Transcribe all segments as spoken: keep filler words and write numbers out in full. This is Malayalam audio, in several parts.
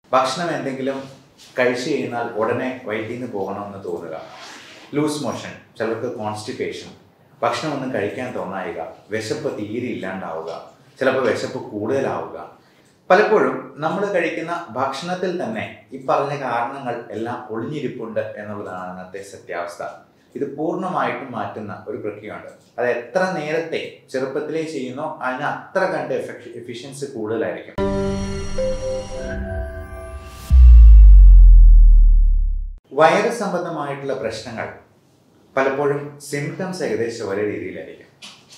ഭക്ഷണം എന്തെങ്കിലും കഴിച്ചു കഴിഞ്ഞാൽ ഉടനെ വയറ്റിൽ നിന്ന് പോകണമെന്ന് തോന്നുക, ലൂസ് മോഷൻ, ചിലർക്ക് കോൺസ്റ്റിപ്പേഷൻ, ഭക്ഷണം ഒന്നും കഴിക്കാൻ തോന്നായിക, വിശപ്പ് തീരെ ഇല്ലാണ്ടാവുക, ചിലപ്പോൾ വിശപ്പ് കൂടുതലാവുക. പലപ്പോഴും നമ്മൾ കഴിക്കുന്ന ഭക്ഷണത്തിൽ തന്നെ ഈ പറഞ്ഞ കാരണങ്ങൾ എല്ലാം ഒളിഞ്ഞിരിപ്പുണ്ട് എന്നുള്ളതാണ് ഇന്നത്തെ സത്യാവസ്ഥ. ഇത് പൂർണ്ണമായിട്ടും മാറ്റുന്ന ഒരു പ്രക്രിയയുണ്ട്. അത് എത്ര നേരത്തെ ചെറുപ്പത്തിലേ ചെയ്യുന്നോ അതിന് അത്ര കണ്ട് എഫിഷ്യൻസി കൂടുതലായിരിക്കും. വയറ് സംബന്ധമായിട്ടുള്ള പ്രശ്നങ്ങൾ പലപ്പോഴും സിംറ്റംസ് ഏകദേശം ഒരേ രീതിയിലായിരിക്കും.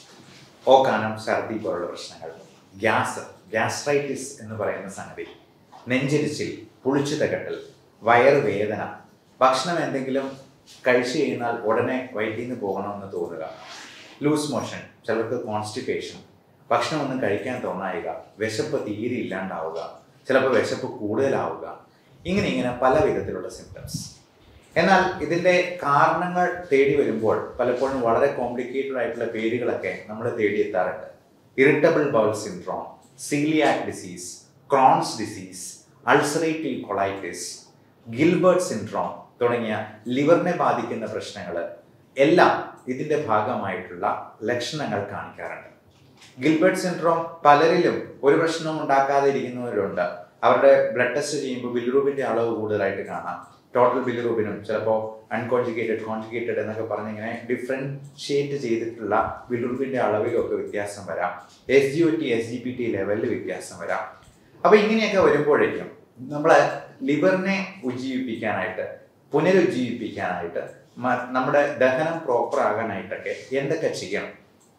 ഓക്കാനം, ഛർദി പോലുള്ള പ്രശ്നങ്ങൾ, ഗ്യാസ്, ഗ്യാസ്ട്രൈറ്റിസ് എന്ന് പറയുന്ന സംഗതി, നെഞ്ചിരിച്ചിൽ, പുളിച്ചു തകട്ടൽ, വയറുവേദന, ഭക്ഷണം എന്തെങ്കിലും കഴിച്ചു കഴിഞ്ഞാൽ ഉടനെ വയറ്റിൽ നിന്ന് പോകണമെന്ന് തോന്നുക, ലൂസ് മോഷൻ, ചിലർക്ക് കോൺസ്റ്റിപ്പേഷൻ, ഭക്ഷണം ഒന്നും കഴിക്കാൻ തോന്നായിക, വിശപ്പ് തീരെ ഇല്ലാണ്ടാവുക, ചിലപ്പോൾ വിശപ്പ് കൂടുതലാവുക, ഇങ്ങനെ ഇങ്ങനെ പല വിധത്തിലുള്ള സിംറ്റംസ്. എന്നാൽ ഇതിൻ്റെ കാരണങ്ങൾ തേടി വരുമ്പോൾ പലപ്പോഴും വളരെ കോംപ്ലിക്കേറ്റഡ് ആയിട്ടുള്ള പേരുകളൊക്കെ നമ്മൾ തേടിയെത്താറുണ്ട്. Irritable bowel syndrome, celiac disease, Crohn's disease, ulcerative colitis, Gilbert syndrome തുടങ്ങിയ ലിവറിനെ ബാധിക്കുന്ന പ്രശ്നങ്ങൾ എല്ലാം ഇതിൻ്റെ ഭാഗമായിട്ടുള്ള ലക്ഷണങ്ങൾ കാണിക്കാറുണ്ട്. ഗിൽബർട്ട് സിൻഡ്രോം പലരിലും ഒരു പ്രശ്നവും ഉണ്ടാക്കാതെ ഇരിക്കുന്നവരുണ്ട്. അവരുടെ ബ്ലഡ് ടെസ്റ്റ് ചെയ്യുമ്പോൾ ബിലിറൂബിൻ്റെ അളവ് കൂടുതലായിട്ട് കാണാം. ടോട്ടൽ ബിലിറൂബിനും ചിലപ്പോൾ അൺകോൺജുഗേറ്റഡ്, കോൺജുഗേറ്റഡ് എന്നൊക്കെ പറഞ്ഞിങ്ങനെ ഡിഫറൻഷിയേറ്റ് ചെയ്തിട്ടുള്ള ബിലിറൂബിൻ്റെ അളവിലൊക്കെ വ്യത്യാസം വരാം. S G O T, S G P T ലെവലിൽ വ്യത്യാസം വരാം. അപ്പോൾ ഇങ്ങനെയൊക്കെ വരുമ്പോഴേക്കും നമ്മളെ ലിവറിനെ ഉജ്ജീവിപ്പിക്കാനായിട്ട്, പുനരുജ്ജീവിപ്പിക്കാനായിട്ട്, നമ്മുടെ ദഹനം പ്രോപ്പർ ആകാനായിട്ടൊക്കെ എന്തൊക്കെ ചെയ്യണം,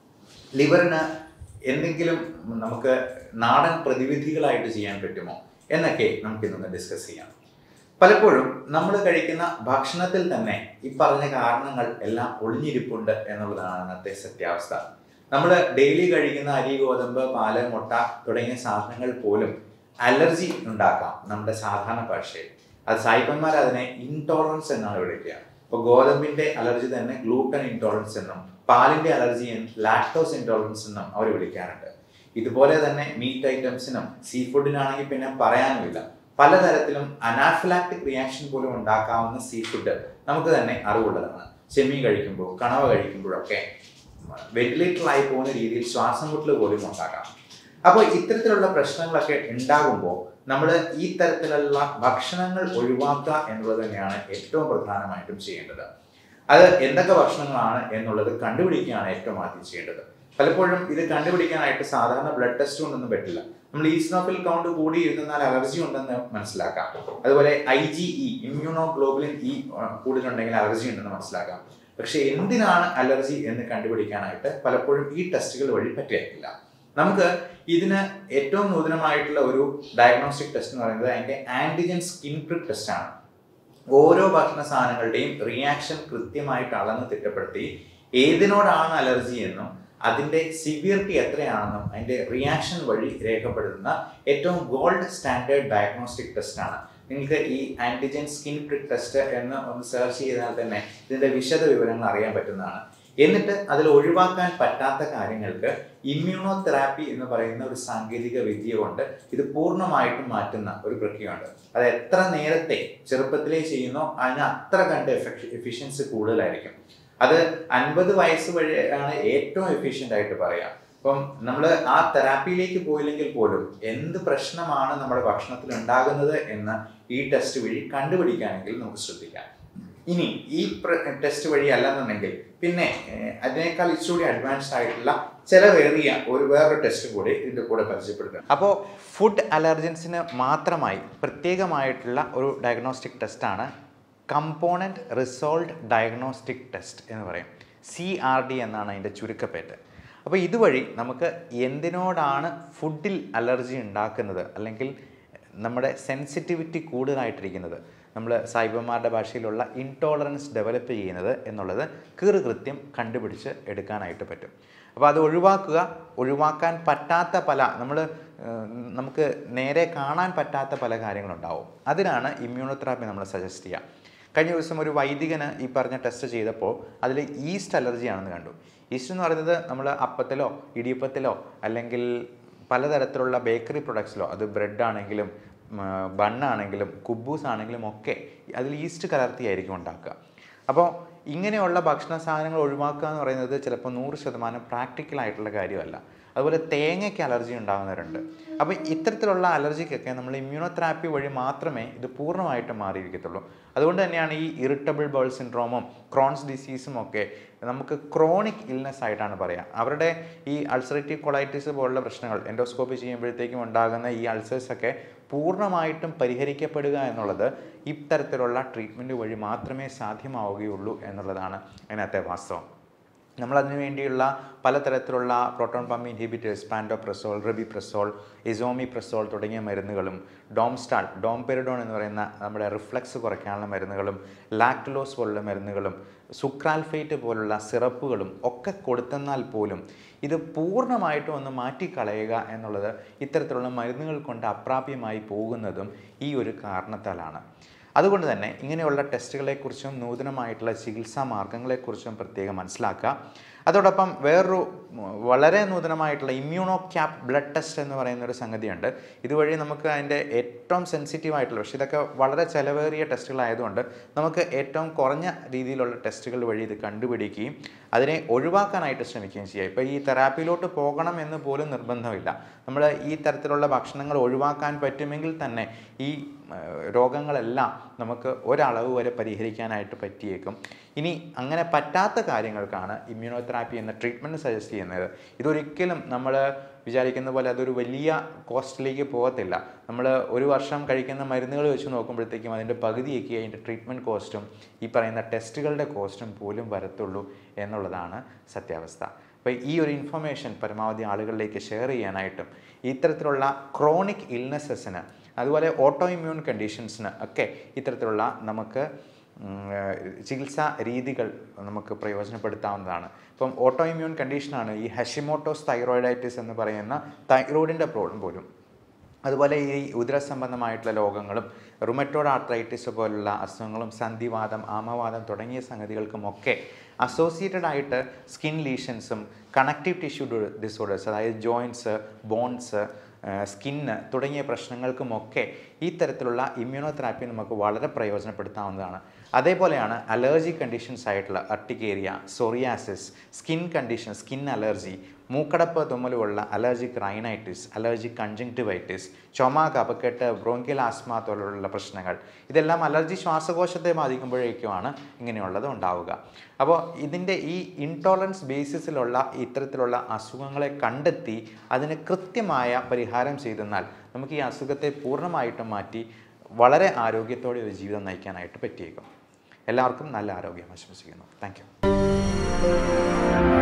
ലിവറിന് എന്തെങ്കിലും നമുക്ക് നാടൻ പ്രതിവിധികളായിട്ട് ചെയ്യാൻ പറ്റുമോ എന്നൊക്കെ നമുക്കിന്നൊന്ന് ഡിസ്കസ് ചെയ്യാം. പലപ്പോഴും നമ്മൾ കഴിക്കുന്ന ഭക്ഷണത്തിൽ തന്നെ ഈ പറഞ്ഞ കാരണങ്ങൾ എല്ലാം ഒളിഞ്ഞിരിപ്പുണ്ട് എന്നുള്ളതാണ് ഇന്നത്തെ സത്യാവസ്ഥ. നമ്മൾ ഡെയിലി കഴിക്കുന്ന അരി, ഗോതമ്പ്, പാല്, മുട്ട തുടങ്ങിയ സാധനങ്ങൾ പോലും അലർജി ഉണ്ടാക്കാം നമ്മുടെ സാധാരണ ഭാഷയിൽ. അത് സായിപ്പന്മാർ അതിനെ ഇൻടോളറൻസ് എന്നാണ് വിളിക്കുക. ഇപ്പോൾ ഗോതമ്പിൻ്റെ അലർജി തന്നെ ഗ്ലൂട്ടൻ ഇൻടോളറൻസ് എന്നും, പാലിൻ്റെ അലർജി ലാക്ടോസ് ഇൻടോളറൻസ് എന്നും അവർ വിളിക്കാറുണ്ട്. ഇതുപോലെ തന്നെ മീറ്റ് ഐറ്റംസിനും സീ ഫുഡിനാണെങ്കിൽ പിന്നെ പറയാനുമില്ല. പലതരത്തിലും അനാഫിലാക്റ്റിക് റിയാക്ഷൻ പോലും ഉണ്ടാക്കാവുന്ന സീ ഫുഡ് നമുക്ക് തന്നെ അറിവുള്ളതാണ്. ചെമ്മീൻ കഴിക്കുമ്പോൾ, കണവ കഴിക്കുമ്പോഴൊക്കെ വെന്റിലേറ്ററിലായി പോകുന്ന രീതിയിൽ ശ്വാസം മുട്ടൽ പോലും ഉണ്ടാക്കാം. അപ്പോൾ ഇത്തരത്തിലുള്ള പ്രശ്നങ്ങളൊക്കെ ഉണ്ടാകുമ്പോൾ നമ്മൾ ഈ തരത്തിലുള്ള ഭക്ഷണങ്ങൾ ഒഴിവാക്കുക എന്നുള്ളത് തന്നെയാണ് ഏറ്റവും പ്രധാനമായിട്ടും ചെയ്യേണ്ടത്. അത് എന്തൊക്കെ ഭക്ഷണങ്ങളാണ് എന്നുള്ളത് കണ്ടുപിടിക്കുകയാണ് ഏറ്റവും ആദ്യം ചെയ്യേണ്ടത്. പലപ്പോഴും ഇത് കണ്ടുപിടിക്കാനായിട്ട് സാധാരണ ബ്ലഡ് ടെസ്റ്റ് കൊണ്ടൊന്നും പറ്റില്ല. നമ്മൾ ഈസ്നോഫിൽ കൗണ്ട് കൂടി ഇരുന്നാൽ അലർജി ഉണ്ടെന്ന് മനസ്സിലാക്കാം. അതുപോലെ I G E, immunoglobulin E കൂടുതലുണ്ടെങ്കിൽ അലർജി ഉണ്ടെന്ന് മനസ്സിലാക്കാം. പക്ഷെ എന്തിനാണ് അലർജി എന്ന് കണ്ടുപിടിക്കാനായിട്ട് പലപ്പോഴും ഈ ടെസ്റ്റുകൾ വഴി പറ്റില്ല. നമുക്ക് ഇതിന് ഏറ്റവും നൂതനമായിട്ടുള്ള ഒരു ഡയഗ്നോസ്റ്റിക് ടെസ്റ്റ് എന്ന് പറയുന്നത് അതിൻ്റെ ആൻറ്റിജൻ സ്കിൻ പ്രിക് ടെസ്റ്റാണ്. ഓരോ ഭക്ഷണ സാധനങ്ങളുടെയും റിയാക്ഷൻ കൃത്യമായിട്ട് അളന്ന് തിട്ടപ്പെടുത്തി ഏതിനോടാണ് അലർജി എന്നും അതിൻ്റെ സിവിയറിറ്റി എത്രയാണെന്നും അതിൻ്റെ റിയാക്ഷൻ വഴി രേഖപ്പെടുത്തുന്ന ഏറ്റവും ഗോൾഡ് സ്റ്റാൻഡേർഡ് ഡയഗ്നോസ്റ്റിക് ടെസ്റ്റാണ്. നിങ്ങൾക്ക് ഈ ആൻറ്റിജൻ സ്കിൻ പ്രിക് ടെസ്റ്റ് എന്ന് ഒന്ന് സെർച്ച് ചെയ്താൽ തന്നെ ഇതിൻ്റെ വിശദ വിവരങ്ങൾ അറിയാൻ പറ്റുന്നതാണ്. എന്നിട്ട് അതിൽ ഒഴിവാക്കാൻ പറ്റാത്ത കാര്യങ്ങൾക്ക് ഇമ്മ്യൂണോ തെറാപ്പി എന്ന് പറയുന്ന ഒരു സാങ്കേതിക വിദ്യ കൊണ്ട് ഇത് പൂർണ്ണമായിട്ടും മാറ്റുന്ന ഒരു പ്രക്രിയയുണ്ട്. അത് എത്ര നേരത്തെ ചെറുപ്പത്തിലേ ചെയ്യുന്നോ അതിന് അത്ര കണ്ട് എഫിഷ്യൻസി കൂടുതലായിരിക്കും. അത് അൻപത് വയസ്സ് വഴിയാണ് ഏറ്റവും എഫിഷ്യൻ്റ് ആയിട്ട് പറയാം. അപ്പം നമ്മൾ ആ തെറാപ്പിയിലേക്ക് പോയില്ലെങ്കിൽ പോലും എന്ത് പ്രശ്നമാണ് നമ്മുടെ ഭക്ഷണത്തിൽ ഉണ്ടാകുന്നത് എന്ന് ഈ ടെസ്റ്റ് വഴി കണ്ടുപിടിക്കാനെങ്കിൽ നമുക്ക് ശ്രദ്ധിക്കാം. ഇനി ഈ ടെസ്റ്റ് വഴി അല്ലെന്നുണ്ടെങ്കിൽ പിന്നെ അതിനേക്കാൾ ഇച്ചിരി അഡ്വാൻസ്ഡ് ആയിട്ടുള്ള ചിലവേറിയ ഒരു വേറൊരു ടെസ്റ്റ് കൂടി ഇതിൻ്റെ കൂടെ പരിചയപ്പെടുത്തുക. അപ്പോൾ ഫുഡ് അലർജൻസിന് മാത്രമായി പ്രത്യേകമായിട്ടുള്ള ഒരു ഡയഗ്നോസ്റ്റിക് ടെസ്റ്റാണ് കമ്പോണൻറ്റ് റിസോൾവ്ഡ് ഡയഗ്നോസ്റ്റിക് ടെസ്റ്റ് എന്ന് പറയും. സി ആർ ഡി എന്നാണ് അതിൻ്റെ ചുരുക്കപ്പേര്. അപ്പോൾ ഇതുവഴി നമുക്ക് എന്തിനോടാണ് ഫുഡിൽ അലർജി ഉണ്ടാക്കുന്നത് അല്ലെങ്കിൽ നമ്മുടെ സെൻസിറ്റിവിറ്റി കൂടുതലായിട്ടിരിക്കുന്നത്, നമ്മൾ സായിപ്പന്മാരുടെ ഭാഷയിലുള്ള ഇൻടോളറൻസ് ഡെവലപ്പ് ചെയ്യുന്നത് എന്നുള്ളത് കൃത്യം കണ്ടുപിടിച്ച് എടുക്കാനായിട്ട് പറ്റും. അപ്പോൾ അത് ഒഴിവാക്കുക. ഒഴിവാക്കാൻ പറ്റാത്ത പല നമ്മൾ നമുക്ക് നേരെ കാണാൻ പറ്റാത്ത പല കാര്യങ്ങളുണ്ടാവും. അതിനാണ് ഇമ്മ്യൂണോതെറാപ്പി നമ്മൾ സജസ്റ്റ് ചെയ്യുക. കഴിഞ്ഞ ദിവസം ഒരു വൈദികന് ഈ പറഞ്ഞ ടെസ്റ്റ് ചെയ്തപ്പോൾ അതിൽ ഈസ്റ്റ് അലർജിയാണെന്ന് കണ്ടു. ഈസ്റ്റ് എന്ന് പറയുന്നത് നമ്മൾ അപ്പത്തിലോ ഇടിയപ്പത്തിലോ അല്ലെങ്കിൽ പലതരത്തിലുള്ള ബേക്കറി പ്രൊഡക്ട്സിലോ, അത് ബ്രെഡ് ആണെങ്കിലും ബണ്ണാണെങ്കിലും കുബൂസ് ആണെങ്കിലും ഒക്കെ അതിൽ ഈസ്റ്റ് കലർത്തിയായിരിക്കും ഉണ്ടാക്കുക. അപ്പോൾ ഇങ്ങനെയുള്ള ഭക്ഷണ സാധനങ്ങൾ ഒഴിവാക്കുക എന്ന് പറയുന്നത് ചിലപ്പോൾ നൂറ് ശതമാനം പ്രാക്ടിക്കലായിട്ടുള്ള കാര്യമല്ല. അതുപോലെ തേങ്ങയ്ക്ക് അലർജി ഉണ്ടാകുന്നവരുണ്ട്. അപ്പോൾ ഇത്തരത്തിലുള്ള അലർജിക്കൊക്കെ നമ്മൾ ഇമ്മ്യൂണോതെറാപ്പി വഴി മാത്രമേ ഇത് പൂർണ്ണമായിട്ടും മാറിയിരിക്കത്തുള്ളൂ. അതുകൊണ്ട് തന്നെയാണ് ഈ ഇറിറ്റബിൾ ബൗൾ സിൻഡ്രോമും ക്രോൺസ് ഡിസീസും ഒക്കെ നമുക്ക് ക്രോണിക് ഇൽനെസ് ആയിട്ടാണ് പറയുക. അവരുടെ ഈ അൾസറേറ്റീവ് കൊളൈറ്റിസ് പോലുള്ള പ്രശ്നങ്ങൾ എൻഡോസ്കോപ്പി ചെയ്യുമ്പോഴത്തേക്കും ഉണ്ടാകുന്ന ഈ അൾസേഴ്സൊക്കെ പൂർണ്ണമായിട്ടും പരിഹരിക്കപ്പെടുക എന്നുള്ളത് ഇത്തരത്തിലുള്ള ട്രീറ്റ്മെൻറ്റ് വഴി മാത്രമേ സാധ്യമാവുകയുള്ളൂ എന്നുള്ളതാണ് അതിനകത്തെ വാസ്തവം. നമ്മളതിനു വേണ്ടിയുള്ള പലതരത്തിലുള്ള proton pump inhibitors, pantoprazole, rabeprazole, esomeprazole തുടങ്ങിയ മരുന്നുകളും, ഡോംസ്റ്റാൾ, ഡോംപെരിഡോൺ എന്ന് പറയുന്ന നമ്മുടെ റിഫ്ലക്സ് കുറയ്ക്കാനുള്ള മരുന്നുകളും, ലാക്ടുലോസ് പോലുള്ള മരുന്നുകളും, സുക്രാൽഫേറ്റ് പോലുള്ള സിറപ്പുകളും ഒക്കെ കൊടുത്തെന്നാൽ പോലും ഇത് പൂർണ്ണമായിട്ടും ഒന്ന് മാറ്റിക്കളയുക എന്നുള്ളത് ഇത്തരത്തിലുള്ള മരുന്നുകൾ കൊണ്ട് അപ്രാപ്യമായി പോകുന്നതും ഈ ഒരു കാരണത്താലാണ്. അതുകൊണ്ട് തന്നെ ഇങ്ങനെയുള്ള ടെസ്റ്റുകളെക്കുറിച്ചും നൂതനമായിട്ടുള്ള ചികിത്സാ മാർഗങ്ങളെക്കുറിച്ചും പ്രത്യേകം മനസ്സിലാക്കുക. അതോടൊപ്പം വേറൊരു വളരെ നൂതനമായിട്ടുള്ള ഇമ്മ്യൂണോ ക്യാപ്പ് ബ്ലഡ് ടെസ്റ്റ് എന്ന് പറയുന്നൊരു സംഗതിയുണ്ട്. ഇതുവഴി നമുക്ക് അതിൻ്റെ ഏറ്റവും സെൻസിറ്റീവ് ആയിട്ടുള്ള, പക്ഷേ ഇതൊക്കെ വളരെ ചിലവേറിയ ടെസ്റ്റുകളായതുകൊണ്ട് നമുക്ക് ഏറ്റവും കുറഞ്ഞ രീതിയിലുള്ള ടെസ്റ്റുകൾ വഴി ഇത് കണ്ടുപിടിക്കുകയും അതിനെ ഒഴിവാക്കാനായിട്ട് ശ്രമിക്കുകയും ചെയ്യുക. ഇപ്പോൾ ഈ തെറാപ്പിയിലോട്ട് പോകണം എന്ന് പോലും നിർബന്ധമില്ല. നമ്മൾ ഈ തരത്തിലുള്ള ഭക്ഷണങ്ങൾ ഒഴിവാക്കാൻ പറ്റുമെങ്കിൽ തന്നെ ഈ രോഗങ്ങളെല്ലാം നമുക്ക് ഒരളവ് വരെ പരിഹരിക്കാനായിട്ട് പറ്റിയേക്കും. ഇനി അങ്ങനെ പറ്റാത്ത കാര്യങ്ങൾക്കാണ് ഇമ്മ്യൂണോതെറാപ്പി എന്ന ട്രീറ്റ്മെൻറ്റ് സജസ്റ്റ് ചെയ്യുന്നത്. ഇതൊരിക്കലും നമ്മൾ വിചാരിക്കുന്ന പോലെ അതൊരു വലിയ കോസ്റ്റിലേക്ക് പോകത്തില്ല. നമ്മൾ ഒരു വർഷം കഴിക്കുന്ന മരുന്നുകൾ വെച്ച് നോക്കുമ്പോഴത്തേക്കും അതിൻ്റെ പകുതിയൊക്കെ അതിൻ്റെ ട്രീറ്റ്മെൻറ്റ് കോസ്റ്റും ഈ പറയുന്ന ടെസ്റ്റുകളുടെ കോസ്റ്റും പോലും വരത്തുള്ളൂ എന്നുള്ളതാണ് സത്യാവസ്ഥ. അപ്പോൾ ഈ ഒരു ഇൻഫർമേഷൻ പരമാവധി ആളുകളിലേക്ക് ഷെയർ ചെയ്യാനായിട്ടും ഇത്തരത്തിലുള്ള ക്രോണിക് ഇൽനെസ്സസിന് അതുപോലെ ഓട്ടോ ഇമ്മ്യൂൺ കണ്ടീഷൻസിന് ഒക്കെ ഇത്തരത്തിലുള്ള നമുക്ക് ചികിത്സാ രീതികൾ നമുക്ക് പ്രയോജനപ്പെടുത്താവുന്നതാണ്. ഇപ്പം ഓട്ടോ ഇമ്മ്യൂൺ കണ്ടീഷനാണ് ഈ ഹഷിമോട്ടോസ് തൈറോയിഡൈറ്റിസ് എന്ന് പറയുന്ന തൈറോയിഡിൻ്റെ പ്രോബ്ലം പോലും. അതുപോലെ ഈ ഉദര സംബന്ധമായിട്ടുള്ള രോഗങ്ങളും റുമറ്റോയ്ഡ് ആർത്രൈറ്റിസ് പോലുള്ള അസുഖങ്ങളും സന്ധിവാദം, ആമവാദം തുടങ്ങിയ സംഗതികൾക്കുമൊക്കെ അസോസിയേറ്റഡ് ആയിട്ട് സ്കിൻ ലീഷൻസും കണക്റ്റീവ് ടിഷ്യൂ ഡിസോർഡേഴ്സ്, അതായത് ജോയിൻറ്റ്സ്, ബോൺസ്, സ്കിന്ന് തുടങ്ങിയ പ്രശ്നങ്ങൾക്കുമൊക്കെ ഈ തരത്തിലുള്ള ഇമ്മ്യൂണോതെറാപ്പി നമുക്ക് വളരെ പ്രയോജനപ്പെടുത്താവുന്നതാണ്. അതേപോലെയാണ് അലർജി കണ്ടീഷൻസ് ആയിട്ടുള്ള urticaria, psoriasis, skin condition, skin allergy, മൂക്കടപ്പ് തുമ്മലുള്ള അലർജിക് റൈനൈറ്റിസ്, അലർജിക് കൺജങ്ക്റ്റിവൈറ്റിസ്, ചുമ, കഫക്കെട്ട്, ബ്രോങ്കിയൽ ആസ്മ പോലുള്ള പ്രശ്നങ്ങൾ, ഇതെല്ലാം അലർജി ശ്വാസകോശത്തെ ബാധിക്കുമ്പോഴേക്കുമാണ് ഇങ്ങനെയുള്ളത് ഉണ്ടാവുക. അപ്പോൾ ഇതിൻ്റെ ഈ ഇൻടോളറൻസ് ബേസിസിലുള്ള ഇത്തരത്തിലുള്ള അസുഖങ്ങളെ കണ്ടെത്തി അതിന് കൃത്യമായ പരിഹാരം ചെയ്തെന്നാൽ നമുക്ക് ഈ അസുഖത്തെ പൂർണ്ണമായിട്ടും മാറ്റി വളരെ ആരോഗ്യത്തോടെ ഒരു ജീവിതം നയിക്കാനായിട്ട് പറ്റിയേക്കും. എല്ലാവർക്കും നല്ല ആരോഗ്യം ആശംസിക്കുന്നു. Thank U.